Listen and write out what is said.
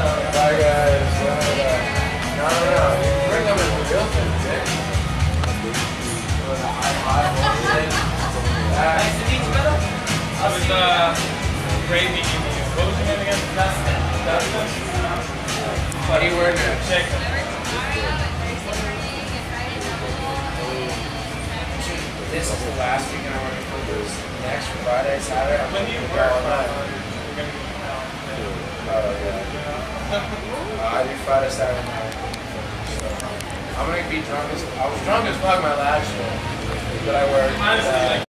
Bye guys. No. Bring them in the real thing, Nick. Nice to meet you, brother. I was great meeting you. What was your name again? Dustin. What are you wearing now? Check. This is the last weekend I want to come. Next Friday, Saturday. When do you work? I do Friday, Saturday night. So, I'm gonna be drunk as I was drunk as fuck my last show, but I work. Honestly, like.